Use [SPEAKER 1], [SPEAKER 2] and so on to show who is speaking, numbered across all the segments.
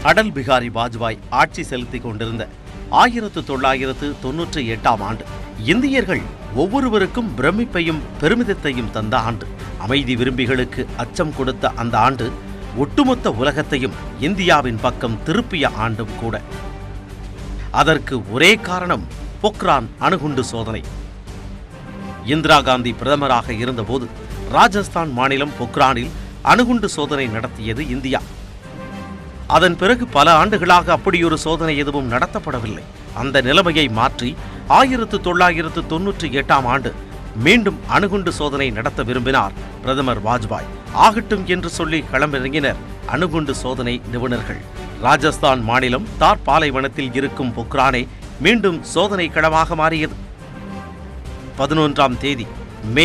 [SPEAKER 1] அடல் பிகாரி வாஜ்பாய் ஆட்சி செலுத்திக் கொண்டிருந்த 1998ஆம் ஆண்டு இந்தியர்கள் ஒவ்வொருவருக்கும் பிரமிப்பையும் பெருமிதத்தையும் தந்த ஆண்டு. அமைதி விரும்பிகளுக்கு அச்சம் கொடுத்த அந்த ஆண்டு ஒட்டுமொத்த உலகத்தையும் இந்தியாவின் பக்கம் திருப்பிய ஆண்டும் கூட. அதற்கு ஒரே காரணம் பொக்ரான் அணுகுண்டு சோதனை. இந்திரா காந்தி பிரதமராக இருந்தபோது ராஜஸ்தான் மாநிலம் பொக்ரானில் அணுகுண்டு சோதனை நடத்தியது இந்தியா. அதன் பிறகு பல ஆண்டுகளாக அப்படியொரு சோதனை எதுவும் நடத்தப்படவில்லை. அந்த நிலைமையை மாற்றி 1998ஆம் ஆண்டு மீண்டும் அணுகுண்டு சோதனை நடத்த விரும்பினார் பிரதமர் வாஜ்பாய். ஆகட்டும் என்று சொல்லி களமிறங்கினர் அணுகுண்டு சோதனை நிபுணர்கள். ராஜஸ்தான் மாநிலம் தார் பாலைவனத்தில் இருக்கும் பொக்ரானே மீண்டும் சோதனை களமாக மாறியது. 11ஆம் தேதி மே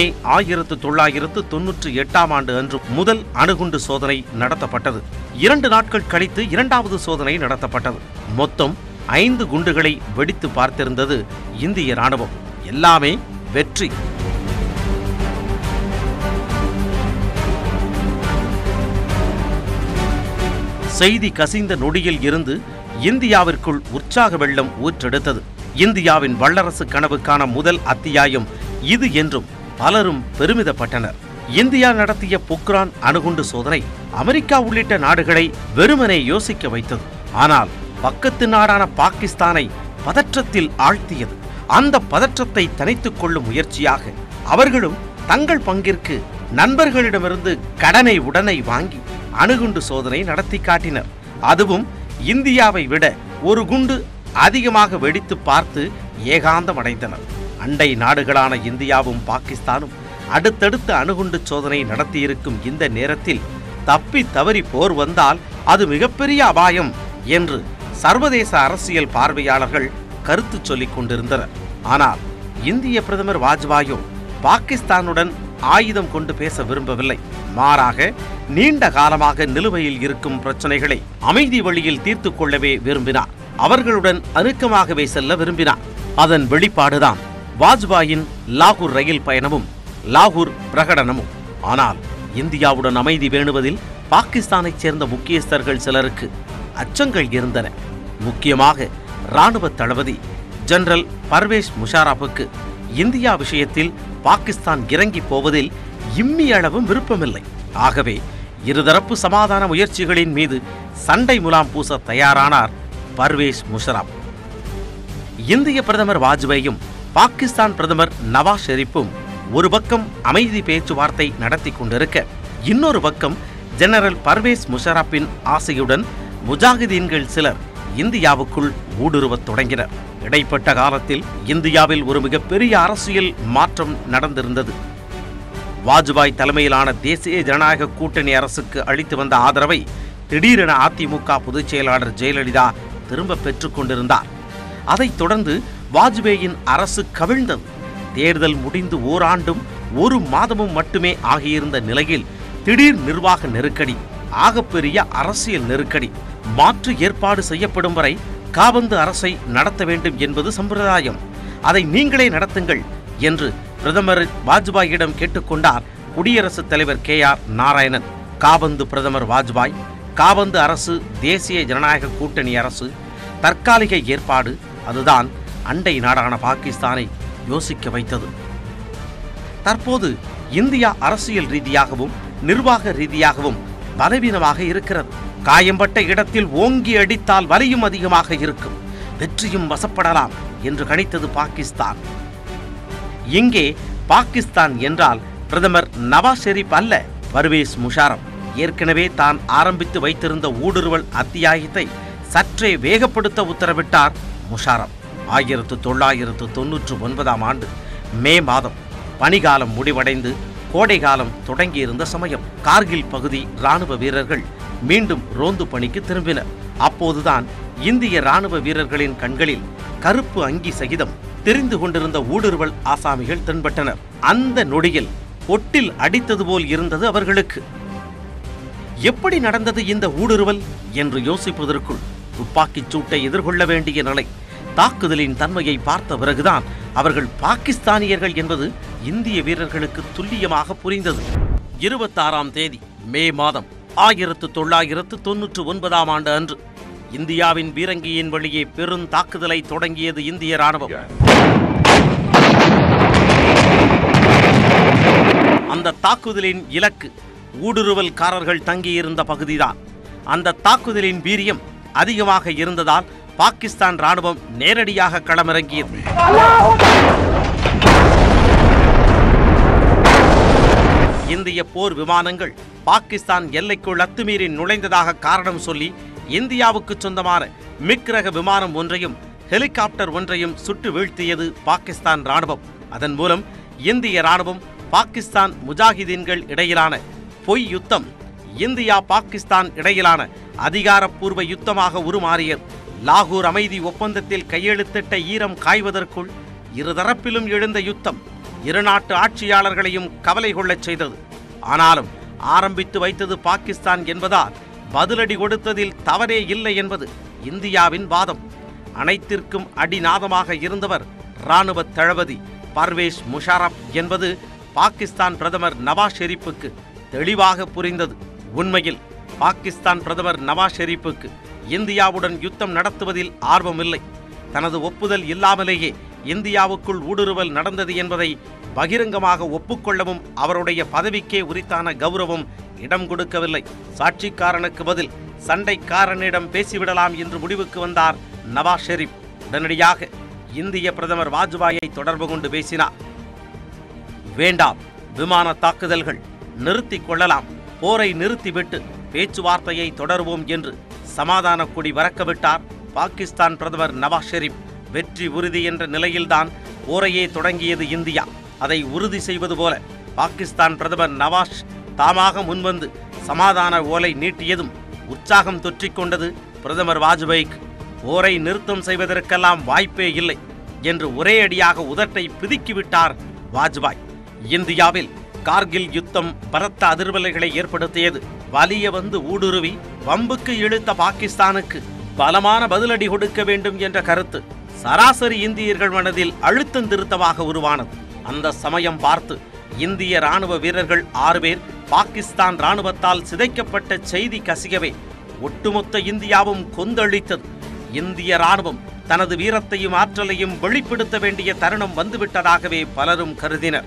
[SPEAKER 1] 1998ஆம் ஆண்டு அன்று முதல் அணுகுண்டு சோதனை நடத்தப்பட்டது. 2 நாட்கள் கழித்து இரண்டாவது சோதனை நடத்தப்பட்டது. மொத்தம் 5 குண்டுகளை வெடித்து பார்த்திருந்தது இந்திய ராணுவம். எல்லாமே வெற்றி. செய்தி கசிந்த நொடியில் இருந்து இந்தியாவிற்குள் உற்சாக வெள்ளம் ஊற்றெடுத்தது. இந்தியாவின் வல்லரசு கனவுக்கான முதல் அத்தியாயம் இது என்றும் பலரும் பெருமிதப்பட்டனர். இந்தியா நடத்திய பொக்ரான் அணுகுண்டு சோதனை அமெரிக்கா உள்ளிட்ட நாடுகளை வெறுமனே யோசிக்க வைத்தது. ஆனால் பக்கத்து நாடான பாகிஸ்தானை பதற்றத்தில் ஆழ்த்தியது. அந்த பதற்றத்தை தணித்துக் கொள்ளும் முயற்சியாக அவர்களும் தங்கள் பங்கிற்கு நண்பர்களிடமிருந்து கடனை உடனே வாங்கி அணுகுண்டு சோதனை நடத்தி காட்டினர். அதுவும் இந்தியாவை விட ஒரு குண்டு அதிகமாக வெடித்து பார்த்து ஏகாந்தமடைந்தனர். அண்டை நாடுகளான இந்தியாவும் பாகிஸ்தானும் அடுத்தடுத்த அணுகுண்டு சோதனை நடத்தியிருக்கும் இந்த நேரத்தில் தப்பி தவறி போர் வந்தால் அது மிகப்பெரிய அபாயம் என்று சர்வதேச அரசியல் பார்வையாளர்கள் கருத்து சொல்லிக் கொண்டிருந்தனர். ஆனால் இந்திய பிரதமர் வாஜ்பாயோ பாகிஸ்தானுடன் ஆயுதம் கொண்டு பேச விரும்பவில்லை. மாறாக நீண்ட காலமாக நிலுவையில் இருக்கும் பிரச்சனைகளை அமைதி வழியில் தீர்த்து கொள்ளவே விரும்பினார். அவர்களுடன் அணுக்கமாகவே செல்ல விரும்பினார். அதன் வெளிப்பாடுதான் வாஜ்பாயின் லாகூர் ரயில் பயணமும் லாகூர் பிரகடனமும். ஆனால் இந்தியாவுடன் அமைதி பேணுவதில் பாகிஸ்தானைச் சேர்ந்த முக்கியஸ்தர்கள் சிலருக்கு அச்சங்கள் இருந்தன. முக்கியமாக இராணுவ தளபதி ஜெனரல் பர்வேஸ் முஷாரஃபுக்கு இந்தியா விஷயத்தில் பாகிஸ்தான் இறங்கி போவதில் இம்மி அளவும் விருப்பமில்லை. ஆகவே இருதரப்பு சமாதான முயற்சிகளின் மீது சண்டை முலாம் பூச தயாரானார் பர்வேஸ் முஷாரஃப். இந்திய பிரதமர் வாஜ்பாயும் பாகிஸ்தான் பிரதமர் நவாஸ் ஷெரீப்பும் ஒரு பக்கம் அமைதி பேச்சுவார்த்தை நடத்தி கொண்டிருக்க, இன்னொரு பக்கம் ஜெனரல் பர்வேஸ் முஷாரஃபின் ஆசையுடன் முஜாஹிதீன்கள் சிலர் இந்தியாவுக்குள் ஊடுருவத் தொடங்கினர். இடைப்பட்ட காலத்தில் இந்தியாவில் ஒரு மிகப்பெரிய அரசியல் மாற்றம் நடந்திருந்தது. வாஜ்பாய் தலைமையிலான தேசிய ஜனநாயக கூட்டணி அரசுக்கு அளித்து வந்த ஆதரவை திடீரென அதிமுக பொதுச் செயலாளர் ஜெயலலிதா திரும்ப பெற்றுக் கொண்டிருந்தார். அதைத் தொடர்ந்து வாஜ்பாயின் அரசு கவிழ்ந்தது. தேர்தல் முடிந்து ஓராண்டும் 1 மாதமும் மட்டுமே ஆகியிருந்த நிலையில் திடீர் நிர்வாக நெருக்கடி, ஆகப்பெரிய அரசியல் நெருக்கடி. மாற்று ஏற்பாடு செய்யப்படும் வரை காபந்து அரசை நடத்த வேண்டும் என்பது சம்பிரதாயம். அதை நீங்களே நடத்துங்கள் என்று பிரதமர் வாஜ்பாயிடம் கேட்டுக்கொண்டார் குடியரசுத் தலைவர் KR நாராயணன். காபந்து பிரதமர் வாஜ்பாய், காபந்து அரசு தேசிய ஜனநாயக கூட்டணி அரசு, தற்காலிக ஏற்பாடு, அதுதான் அண்டை நாடான பாகிஸ்தானை யோசிக்க வைத்தது. தற்போது இந்தியா அரசியல் ரீதியாகவும் நிர்வாக ரீதியாகவும் பலவீனமாக இருக்கிறது. காயம்பட்ட இடத்தில் ஓங்கி அடித்தால் வலியும் அதிகமாக இருக்கும், வெற்றியும் வசப்படலாம் என்று கணித்தது பாகிஸ்தான். இங்கே பாகிஸ்தான் என்றால் பிரதமர் நவாஸ் ஷெரீப் அல்ல, பர்வேஸ் முஷாரஃப். ஏற்கனவே தான் ஆரம்பித்து வைத்திருந்த ஊடுருவல் அத்தியாயத்தை சற்றே வேகப்படுத்த உத்தரவிட்டார் முஷாரஃப். 1999ஆம் ஆண்டு மே மாதம் பனிகாலம் முடிவடைந்து கோடைகாலம் தொடங்கியிருந்த சமயம் கார்கில் பகுதி இராணுவ வீரர்கள் மீண்டும் ரோந்து பணிக்கு திரும்பினர். அப்போதுதான் இந்திய இராணுவ வீரர்களின் கண்களில் கருப்பு அங்கி சகிதம் தெரிந்து கொண்டிருந்த ஊடுருவல் ஆசாமிகள் தென்பட்டனர். அந்த நொடியில் பொட்டில் அடித்தது போல் இருந்தது அவர்களுக்கு. எப்படி நடந்தது இந்த ஊடுருவல் என்று யோசிப்பதற்குள் துப்பாக்கிச் சூட்டை எதிர்கொள்ள வேண்டிய நிலை. தாக்குதலின் தன்மையை பார்த்த பிறகுதான் அவர்கள் பாகிஸ்தானியர்கள் என்பது இந்திய வீரர்களுக்கு துல்லியமாக புரிந்தது. 26ஆம் தேதி மே மாதம் 1999ஆம் ஆண்டு அன்று இந்தியாவின் பீரங்கியின் வழியே பெரும் தாக்குதலை தொடங்கியது இந்திய ராணுவம். அந்த தாக்குதலின் இலக்கு ஊடுருவல்காரர்கள் தங்கியிருந்த பகுதிதான். அந்த தாக்குதலின் வீரியம் அதிகமாக இருந்ததால் பாகிஸ்தான் ராணுவம் நேரடியாக களமிறங்கியது. இந்திய போர் விமானங்கள் பாகிஸ்தான் எல்லைக்குள் அத்துமீறி நுழைந்ததாக காரணம் சொல்லி இந்தியாவுக்கு சொந்தமான மிக் ரக விமானம் ஒன்றையும் ஹெலிகாப்டர் ஒன்றையும் சுட்டு வீழ்த்தியது பாகிஸ்தான் ராணுவம். அதன் மூலம் இந்திய ராணுவம் பாகிஸ்தான் முஜாஹிதீன்கள் இடையிலான பொய் யுத்தம் இந்தியா பாகிஸ்தான் இடையிலான அதிகாரப்பூர்வ யுத்தமாக உருமாறியது. லாகூர் அமைதி ஒப்பந்தத்தில் கையெழுத்திட்ட ஈரம் காய்வதற்குள் இருதரப்பிலும் எழுந்த யுத்தம் இரு நாட்டு ஆட்சியாளர்களையும் கவலை கொள்ளச் செய்தது. ஆனாலும் ஆரம்பித்து வைத்தது பாகிஸ்தான் என்பதால் பதிலடி கொடுத்ததில் தவறே இல்லை என்பது இந்தியாவின் வாதம். அனைத்திற்கும் அடிநாதமாக இருந்தவர் இராணுவ தளபதி பர்வேஸ் முஷாரப் என்பது பாகிஸ்தான் பிரதமர் நவாஸ் ஷெரீப்புக்கு தெளிவாக புரிந்தது. உண்மையில் பாகிஸ்தான் பிரதமர் நவாஸ் ஷெரீப்புக்கு இந்தியாவுடன் யுத்தம் நடத்துவதில் ஆர்வமில்லை. தனது ஒப்புதல் இல்லாமலேயே இந்தியாவுக்குள் ஊடுருவல் நடந்தது என்பதை பகிரங்கமாக ஒப்புக்கொள்ளவும் அவருடைய பதவிக்கே உரித்தான கௌரவம் இடம் கொடுக்கவில்லை. சாட்சிக்காரனுக்கு பதில் சண்டைக்காரனிடம் பேசிவிடலாம் என்று முடிவுக்கு வந்தார் நவாஸ் ஷெரீப். உடனடியாக இந்திய பிரதமர் வாஜ்பாயை தொடர்பு கொண்டு பேசினார். வேண்டாம், விமான தாக்குதல்கள் நிறுத்திக் கொள்ளலாம், போரை நிறுத்திவிட்டு பேச்சுவார்த்தையை தொடருவோம் என்று சமாதான கொடி பறக்கவிட்டார் பாகிஸ்தான் பிரதமர் நவாஸ் ஷெரீப். வெற்றி உறுதி என்ற நிலையில்தான் போரையே தொடங்கியது இந்தியா. அதை உறுதி செய்வது போல பாகிஸ்தான் பிரதமர் நவாஸ் தாமாக முன்வந்து சமாதான ஓலை நீட்டியதும் உற்சாகம் தொற்றிக்கொண்டது பிரதமர் வாஜ்பாய்க்கு. போரை நிறுத்தம் செய்வதற்கெல்லாம் வாய்ப்பே இல்லை என்று ஒரே அடியாக உதட்டை பிதுக்கிவிட்டார் வாஜ்பாய். இந்தியாவில் கார்கில் யுத்தம் பலத்த அதிர்வலைகளை ஏற்படுத்தியது. வலிய வந்து ஊடுருவி வம்புக்கு இழுத்த பாகிஸ்தானுக்கு பலமான பதிலடி கொடுக்க வேண்டும் என்ற கருத்து சராசரி இந்தியர்கள் மனதில் அழுத்தம் திருத்தமாக உருவானது. அந்த சமயம் பார்த்து இந்திய ராணுவ வீரர்கள் 6 பேர் பாகிஸ்தான் ராணுவத்தால் சிதைக்கப்பட்ட செய்தி கசியவே ஒட்டுமொத்த இந்தியாவும் கொந்தளித்தது. இந்திய ராணுவம் தனது வீரத்தையும் ஆற்றலையும் வெளிப்படுத்த வேண்டிய தருணம் வந்துவிட்டதாகவே பலரும் கருதினர்.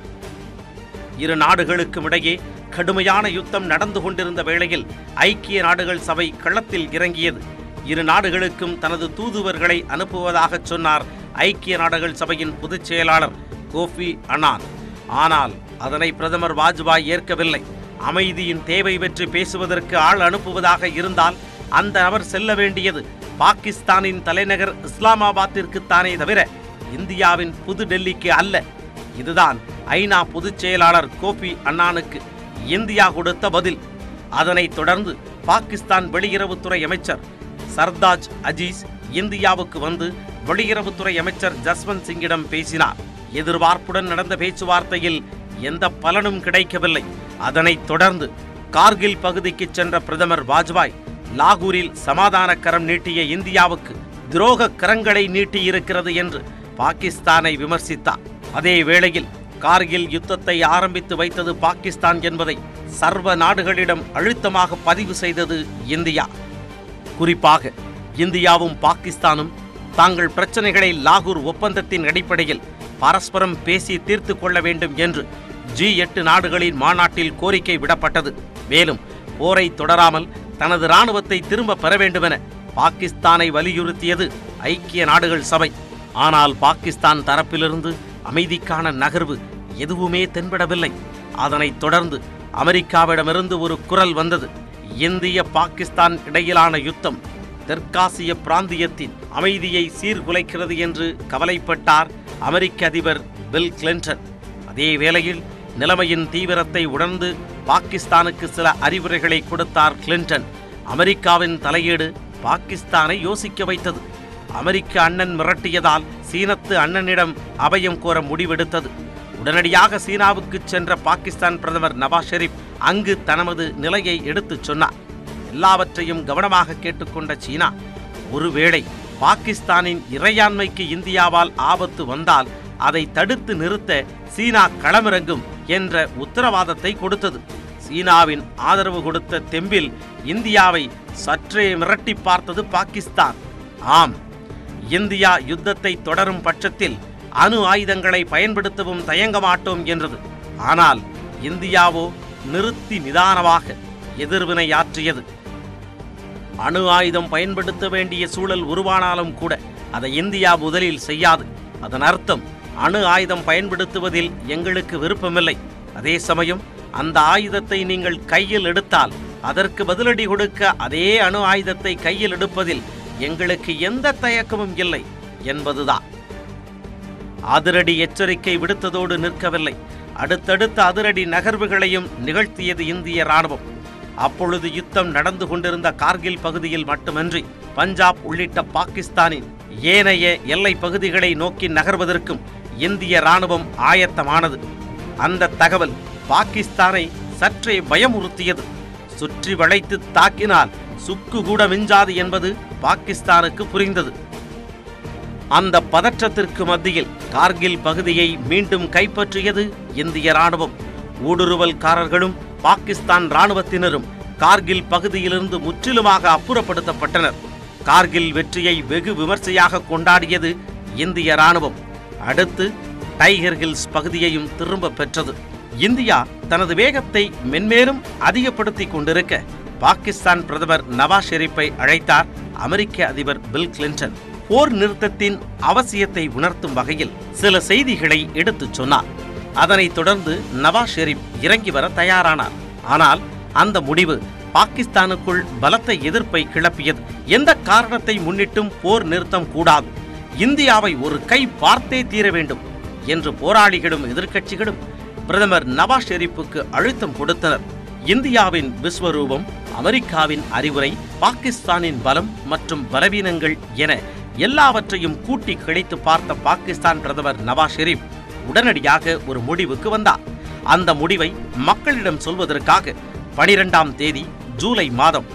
[SPEAKER 1] இரு நாடுகளுக்கும் இடையே கடுமையான யுத்தம் நடந்து கொண்டிருந்த வேளையில் ஐக்கிய நாடுகள் சபை களத்தில் இறங்கியது. இரு நாடுகளுக்கும் தனது தூதுவர்களை அனுப்புவதாக சொன்னார் ஐக்கிய நாடுகள் சபையின் பொதுச் செயலாளர் கோஃபி அன்னான். ஆனால் அதனை பிரதமர் வாஜ்பாய் ஏற்கவில்லை. அமைதியின் தேவை பற்றி பேசுவதற்கு ஆள் அனுப்புவதாக இருந்தால் அந்த நபர் செல்ல வேண்டியது பாகிஸ்தானின் தலைநகர் இஸ்லாமாபாத்திற்குத்தானே தவிர இந்தியாவின் புது டெல்லிக்கு அல்ல. இதுதான் ஐநா பொதுச் செயலாளர் கோஃபி அன்னானுக்கு இந்தியா கொடுத்த பதில். அதனைத் தொடர்ந்து பாகிஸ்தான் வெளியுறவுத்துறை அமைச்சர் சர்தாஜ் அஜீஸ் இந்தியாவுக்கு வந்து வெளியுறவுத்துறை அமைச்சர் ஜஸ்வந்த் சிங்கிடம் பேசினார். எதிர்பார்ப்புடன் நடந்த பேச்சுவார்த்தையில் எந்த பலனும் கிடைக்கவில்லை. அதனைத் தொடர்ந்து கார்கில் பகுதிக்கு சென்ற பிரதமர் வாஜ்பாய் லாகூரில் சமாதான கரம் நீட்டிய இந்தியாவுக்கு துரோக கரங்களை நீட்டியிருக்கிறது என்று பாகிஸ்தானை விமர்சித்தார். அதே வேளையில் கார்கில் யுத்தத்தை ஆரம்பித்து வைத்தது பாகிஸ்தான் என்பதை சர்வ நாடுகளிடம் அழுத்தமாக பதிவு செய்தது இந்தியா. குறிப்பாக இந்தியாவும் பாகிஸ்தானும் தாங்கள் பிரச்சனைகளை லாகூர் ஒப்பந்தத்தின் அடிப்படையில் பரஸ்பரம் பேசி தீர்த்து கொள்ள வேண்டும் என்று G8 நாடுகளின் மாநாட்டில் கோரிக்கை விடப்பட்டது. மேலும் போரை தொடராமல் தனது இராணுவத்தை திரும்ப பெற வேண்டுமென பாகிஸ்தானை வலியுறுத்தியது ஐக்கிய நாடுகள் சபை. ஆனால் பாகிஸ்தான் தரப்பிலிருந்து அமைதிக்கான நகர்வு எதுவுமே தென்படவில்லை. அதனைத் தொடர்ந்து அமெரிக்காவிடமிருந்து ஒரு குரல் வந்தது. இந்திய பாகிஸ்தான் இடையிலான யுத்தம் தெற்காசிய பிராந்தியத்தின் அமைதியை சீர்குலைக்கிறது என்று கவலைப்பட்டார் அமெரிக்க அதிபர் பில் கிளின்டன். அதே வேளையில் நிலைமையின் தீவிரத்தை உணர்ந்து பாகிஸ்தானுக்கு சில அறிவுரைகளை கொடுத்தார் கிளின்டன். அமெரிக்காவின் தலையீடு பாகிஸ்தானை யோசிக்க வைத்தது. அமெரிக்க அண்ணன் மிரட்டியதால் சீனத்து அண்ணனிடம் அபயம் கோர முடிவெடுத்தது. உடனடியாக சீனாவுக்கு சென்ற பாகிஸ்தான் பிரதமர் நவாஸ் ஷெரீப் அங்கு தனது நிலையை எடுத்துச் சொன்னார். எல்லாவற்றையும் கவனமாக கேட்டுக்கொண்ட சீனா ஒருவேளை பாகிஸ்தானின் இறையாண்மைக்கு இந்தியாவால் ஆபத்து வந்தால் அதை தடுத்து நிறுத்த சீனா களமிறங்கும் என்ற உத்தரவாதத்தை கொடுத்தது. சீனாவின் ஆதரவு கொடுத்த தெம்பில் இந்தியாவை சற்றே மிரட்டி பார்த்தது பாகிஸ்தான். ஆம், இந்தியா யுத்தத்தை தொடரும் பட்சத்தில் அணு ஆயுதங்களை பயன்படுத்தவும் தயங்க மாட்டோம் என்றது. ஆனால் இந்தியாவோ நிறுத்தி நிதானமாக எதிர்வினையாற்றியது. அணு ஆயுதம் பயன்படுத்த வேண்டிய சூழல் உருவானாலும் கூட அதை இந்தியா முதலில் செய்யாது. அதன் அர்த்தம் அணு ஆயுதம் பயன்படுத்துவதில் எங்களுக்கு விருப்பமில்லை. அதே சமயம் அந்த ஆயுதத்தை நீங்கள் கையில் எடுத்தால் அதற்கு பதிலடி கொடுக்க அதே அணு ஆயுதத்தை கையில் எடுப்பதில் எங்களுக்கு எந்த தயக்கமும் இல்லை என்பதுதான். அதிரடி எச்சரிக்கை விடுத்ததோடு நிற்கவில்லை. அடுத்தடுத்த அதிரடி நகர்வுகளையும் நிகழ்த்தியது இந்திய ராணுவம். அப்பொழுது யுத்தம் நடந்து கொண்டிருந்த கார்கில் பகுதியில் மட்டுமன்றி பஞ்சாப் உள்ளிட்ட பாகிஸ்தானின் ஏனைய எல்லை பகுதிகளை நோக்கி நகர்வதற்கும் இந்திய ராணுவம் ஆயத்தமானது. அந்த தகவல் பாகிஸ்தானை சற்றே பயமுறுத்தியது. சுற்றி வளைத்து தாக்கினால் சுக்கு கூட மிஞ்சாது என்பது பாகிஸ்தானுக்கு புரிந்தது. அந்த பதற்றத்திற்கு மத்தியில் கார்கில் பகுதியை மீண்டும் கைப்பற்றியது இந்திய ராணுவம். ஊடுருவல்காரர்களும் பாகிஸ்தான் ராணுவத்தினரும் கார்கில் பகுதியிலிருந்து முற்றிலுமாக அப்புறப்படுத்தப்பட்டனர். கார்கில் வெற்றியை வெகு விமர்சையாக கொண்டாடியது இந்திய ராணுவம். அடுத்து டைகர் ஹில்ஸ் பகுதியையும் திரும்ப பெற்றது. இந்தியா தனது வேகத்தை மென்மேலும் அதிகப்படுத்திக் கொண்டிருக்க பாகிஸ்தான் பிரதமர் நவாஸ் ஷெரீப்பை அழைத்தார் அமெரிக்க அதிபர் பில் கிளின்டன். போர் நிறுத்தத்தின் அவசியத்தை உணர்த்தும் வகையில் சில செய்திகளை எடுத்துச் சொன்னார். அதனைத் தொடர்ந்து நவாஸ் ஷெரீப் இறங்கி வர தயாரானார். ஆனால் அந்த முடிவு பாகிஸ்தானுக்குள் பலத்த எதிர்ப்பை கிளப்பியது. எந்த காரணத்தை முன்னிட்டும் போர் நிறுத்தம் கூடாது, இந்தியாவை ஒரு கை பார்த்தே தீர வேண்டும் என்று போராளிகளும் எதிர்க்கட்சிகளும் பிரதமர் நவாஸ் ஷெரீப்புக்கு அழுத்தம் கொடுத்தனர். இந்தியாவின் விஸ்வரூபம், அமெரிக்காவின் அறிவுரை, பாகிஸ்தானின் பலம் மற்றும் பலவீனங்கள் என எல்லாவற்றையும் கூட்டி கிழித்து பார்த்த பாகிஸ்தான் பிரதமர் நவாஸ் ஷெரீப் உடனடியாக ஒரு முடிவுக்கு வந்தார். அந்த முடிவை மக்களிடம் சொல்வதற்காக 12ஆம் தேதி ஜூலை மாதம்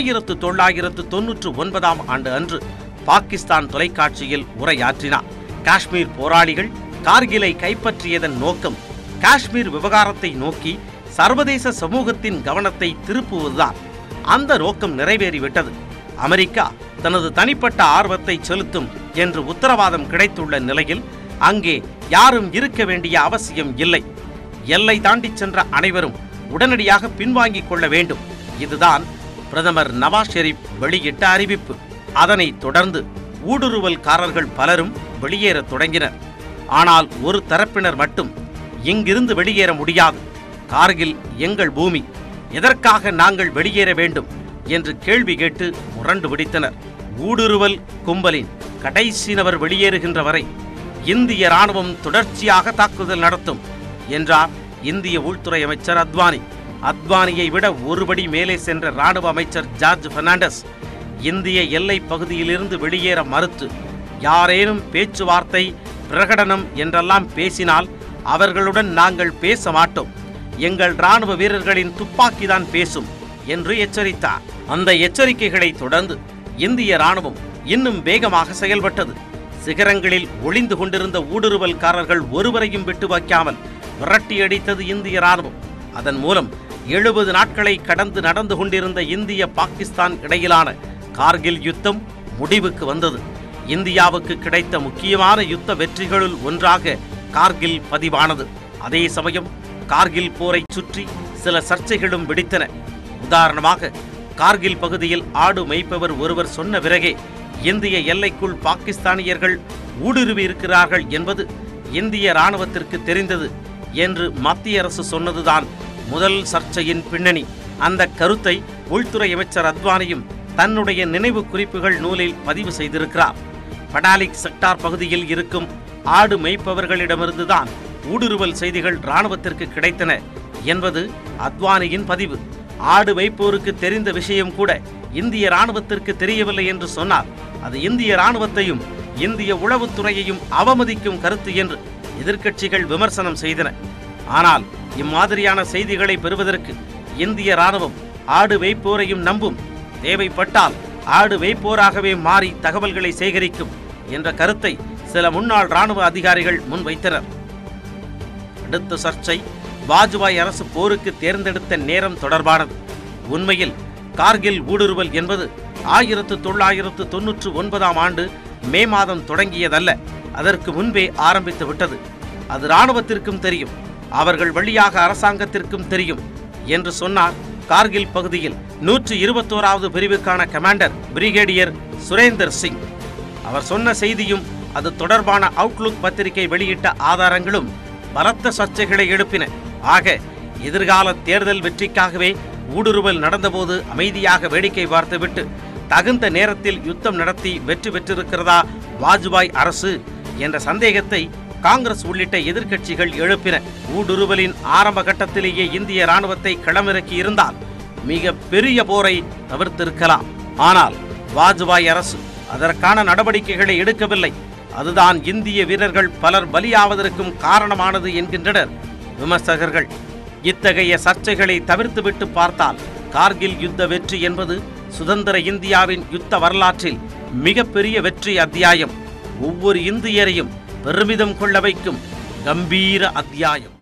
[SPEAKER 1] 1999 ஆண்டு அன்று பாகிஸ்தான் தொலைக்காட்சியில் உரையாற்றினார். காஷ்மீர் போராளிகள் கார்கிலை கைப்பற்றியதன் நோக்கம் காஷ்மீர் விவகாரத்தை நோக்கி சர்வதேச சமூகத்தின் கவனத்தை திருப்புவதுதான். அந்த நோக்கம் நிறைவேறிவிட்டது. அமெரிக்கா தனது தனிப்பட்ட ஆர்வத்தை செலுத்தும் என்று உத்தரவாதம் கிடைத்துள்ள நிலையில் அங்கே யாரும் இருக்க வேண்டிய அவசியம் இல்லை. எல்லை தாண்டி சென்ற அனைவரும் உடனடியாக பின்வாங்கிக் கொள்ள வேண்டும். இதுதான் பிரதமர் நவாஸ் ஷெரீப் வெளியிட்ட அறிவிப்பு. அதனைத் தொடர்ந்து ஊடுருவல்காரர்கள் பலரும் வெளியேறத் தொடங்கினர். ஆனால் ஒரு தரப்பினர் மட்டும் இங்கிருந்து வெளியேற முடியாது, கார்கில் எங்கள் பூமி, எதற்காக நாங்கள் வெளியேற வேண்டும் என்று கேள்வி கேட்டு முரண்டு பிடித்தனர். ஊடுருவல் கும்பலின் கடைசி நபர் வெளியேறுகின்ற வரை இந்திய ராணுவம் தொடர்ச்சியாக தாக்குதல் நடத்தும் என்றார் இந்திய உள்துறை அமைச்சர் அத்வானி. அத்வானியை விட ஒருபடி மேலே சென்ற ராணுவ அமைச்சர் ஜார்ஜ் பெர்னாண்டஸ் இந்திய எல்லை பகுதியிலிருந்து வெளியேற மறுத்து, யாரேனும் பேச்சுவார்த்தை பிரகடனம் என்றெல்லாம் பேசினால் அவர்களுடன் நாங்கள் பேச மாட்டோம், எங்கள் ராணுவ வீரர்களின் துப்பாக்கிதான் பேசும் என்று எச்சரித்தார். அந்த எச்சரிக்கைகளை தொடர்ந்து இந்திய ராணுவம் இன்னும் வேகமாக செயல்பட்டது. சிகரங்களில் ஒளிந்து கொண்டிருந்த ஊடுருவல்காரர்கள் ஒருவரையும் விட்டு வைக்காமல் விரட்டியடித்தது இந்திய ராணுவம். அதன் மூலம் 70 நாட்களை கடந்து நடந்து கொண்டிருந்த இந்திய பாகிஸ்தான் இடையிலான கார்கில் யுத்தம் முடிவுக்கு வந்தது. இந்தியாவுக்கு கிடைத்த முக்கியமான யுத்த வெற்றிகளுள் ஒன்றாக கார்கில் பதிவானது. அதே சமயம் கார்கில் போரை சுற்றி சில சர்ச்சைகளும் வெடித்தன. உதாரணமாக, கார்கில் பகுதியில் ஆடு மேய்ப்பவர் ஒருவர் சொன்ன பிறகே இந்திய எல்லைக்குள் பாகிஸ்தானியர்கள் ஊடுருவி இருக்கிறார்கள் என்பது இந்திய ராணுவத்திற்கு தெரிந்தது என்று மத்திய அரசு சொன்னதுதான் முதல் சர்ச்சையின் பின்னணி. அந்த கருத்தை உள்துறை அமைச்சர் அத்வானியும் தன்னுடைய நினைவு குறிப்புகள் நூலில் பதிவு செய்திருக்கிறார். படாலிக் செக்டார் பகுதியில் இருக்கும் ஆடு மேய்ப்பவர்களிடமிருந்துதான் ஊடுருவல் செய்திகள் ராணுவத்திற்கு கிடைத்தன என்பது அத்வானியின் பதிவு. ஆடு வைப்போருக்கு தெரிந்த விஷயம் கூட இந்திய ராணுவத்திற்கு தெரியவில்லை என்று சொன்னார். அது இந்திய ராணுவத்தையும் இந்திய உளவுத்துறையையும் அவமதிக்கும் கருத்து என்று எதிர்க்கட்சிகள் விமர்சனம் செய்தன. ஆனால் இம்மாதிரியான செய்திகளை பெறுவதற்கு இந்திய ராணுவம் ஆடு வைப்போரையும் நம்பும், தேவைப்பட்டால் ஆடு வைப்போராகவே மாறி தகவல்களை சேகரிக்கும் என்ற கருத்தை சில முன்னாள் ராணுவ அதிகாரிகள் முன்வைத்தனர். அடுத்த சர்ச்சை வாஜ்பாய் அரசு போருக்கு தேர்ந்தெடுத்த நேரம் தொடர்பானது. உண்மையில் கார்கில் ஊடுருவல் என்பது 1999ஆம் ஆண்டு மே மாதம் தொடங்கியதல்ல, அதற்கு முன்பே ஆரம்பித்து விட்டது. அது இராணுவத்திற்கும் தெரியும், அவர்கள் வழியாக அரசாங்கத்திற்கும் தெரியும் என்று சொன்னார் கார்கில் பகுதியில் 121வது பிரிவுக்கான கமாண்டர் பிரிகேடியர் சுரேந்தர் சிங். அவர் சொன்ன செய்தியும் அது தொடர்பான அவுட்லுக் பத்திரிகை வெளியிட்ட ஆதாரங்களும் பலத்த சர்ச்சைகளை எழுப்பின. ஆக எதிர்கால தேர்தல் வெற்றிக்காகவே ஊடுருவல் நடந்தபோது அமைதியாக வேடிக்கை பார்த்துவிட்டு தகுந்த நேரத்தில் யுத்தம் நடத்தி வெற்றி பெற்றிருக்கிறதா வாஜ்பாய் அரசு என்ற சந்தேகத்தை காங்கிரஸ் உள்ளிட்ட எதிர்க்கட்சிகள் எழுப்பின. ஊடுருவலின் ஆரம்ப கட்டத்திலேயே இந்திய ராணுவத்தை களமிறக்கி இருந்தால் மிக பெரிய போரை தவிர்த்திருக்கலாம். ஆனால் வாஜ்பாய் அரசு அதற்கான நடவடிக்கைகளை எடுக்கவில்லை. அதுதான் இந்திய வீரர்கள் பலர் பலியாவதற்கும் காரணமானது என்கின்றனர் விமர்சகர்கள். இத்தகைய சர்ச்சைகளை தவிர்த்துவிட்டு பார்த்தால் கார்கில் யுத்த வெற்றி என்பது சுதந்திர இந்தியாவின் யுத்த வரலாற்றில் மிகப்பெரிய வெற்றி அத்தியாயம். ஒவ்வொரு இந்தியரையும் பெருமிதம் கொள்ள வைக்கும் கம்பீர அத்தியாயம்.